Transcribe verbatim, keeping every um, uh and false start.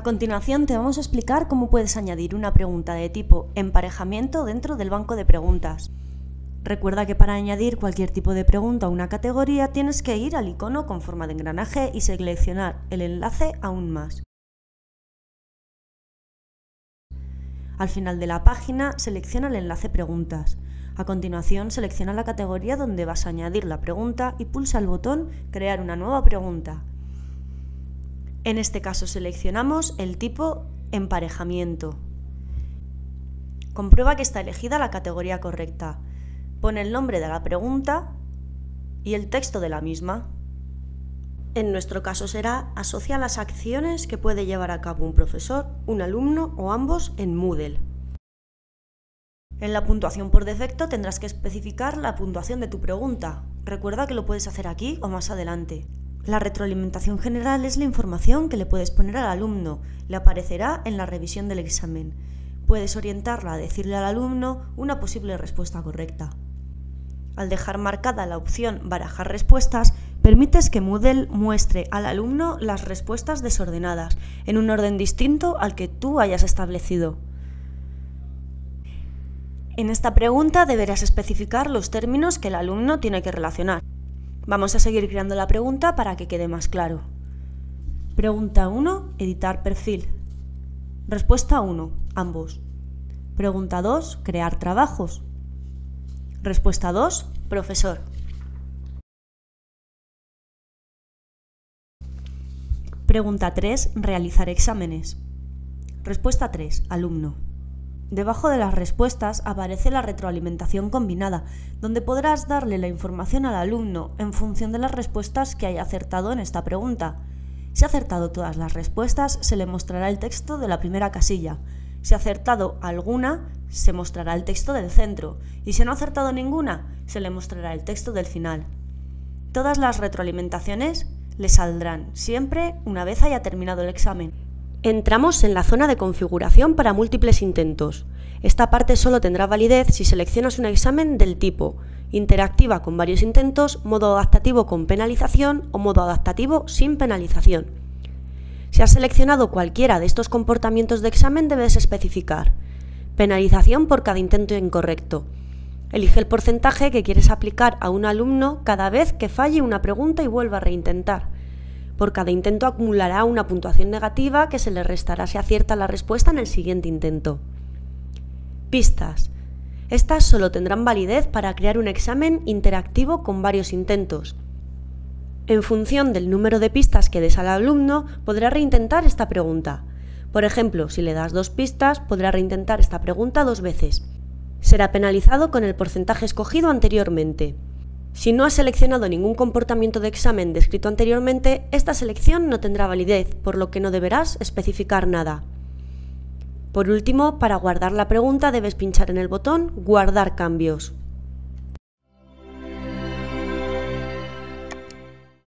A continuación te vamos a explicar cómo puedes añadir una pregunta de tipo emparejamiento dentro del banco de preguntas. Recuerda que para añadir cualquier tipo de pregunta a una categoría tienes que ir al icono con forma de engranaje y seleccionar el enlace Aún más. Al final de la página selecciona el enlace Preguntas. A continuación selecciona la categoría donde vas a añadir la pregunta y pulsa el botón Crear una nueva pregunta. En este caso seleccionamos el tipo emparejamiento. Comprueba que está elegida la categoría correcta. Pone el nombre de la pregunta y el texto de la misma. En nuestro caso será asocia las acciones que puede llevar a cabo un profesor, un alumno o ambos en Moodle. En la puntuación por defecto tendrás que especificar la puntuación de tu pregunta. Recuerda que lo puedes hacer aquí o más adelante. La retroalimentación general es la información que le puedes poner al alumno. Le aparecerá en la revisión del examen. Puedes orientarla a decirle al alumno una posible respuesta correcta. Al dejar marcada la opción Barajar respuestas, permites que Moodle muestre al alumno las respuestas desordenadas, en un orden distinto al que tú hayas establecido. En esta pregunta deberás especificar los términos que el alumno tiene que relacionar. Vamos a seguir creando la pregunta para que quede más claro. Pregunta uno, editar perfil. Respuesta uno, ambos. Pregunta dos, crear trabajos. Respuesta dos, profesor. Pregunta tres, realizar exámenes. Respuesta tres, alumno. Debajo de las respuestas aparece la retroalimentación combinada, donde podrás darle la información al alumno en función de las respuestas que haya acertado en esta pregunta. Si ha acertado todas las respuestas, se le mostrará el texto de la primera casilla. Si ha acertado alguna, se mostrará el texto del centro. Y si no ha acertado ninguna, se le mostrará el texto del final. Todas las retroalimentaciones le saldrán siempre una vez haya terminado el examen. Entramos en la zona de configuración para múltiples intentos. Esta parte solo tendrá validez si seleccionas un examen del tipo interactiva con varios intentos, modo adaptativo con penalización o modo adaptativo sin penalización. Si has seleccionado cualquiera de estos comportamientos de examen, debes especificar penalización por cada intento incorrecto. Elige el porcentaje que quieres aplicar a un alumno cada vez que falle una pregunta y vuelva a reintentar. Por cada intento acumulará una puntuación negativa que se le restará si acierta la respuesta en el siguiente intento. Pistas. Estas solo tendrán validez para crear un examen interactivo con varios intentos. En función del número de pistas que des al alumno, podrá reintentar esta pregunta. Por ejemplo, si le das dos pistas, podrá reintentar esta pregunta dos veces. Será penalizado con el porcentaje escogido anteriormente. Si no has seleccionado ningún comportamiento de examen descrito anteriormente, esta selección no tendrá validez, por lo que no deberás especificar nada. Por último, para guardar la pregunta debes pinchar en el botón Guardar cambios.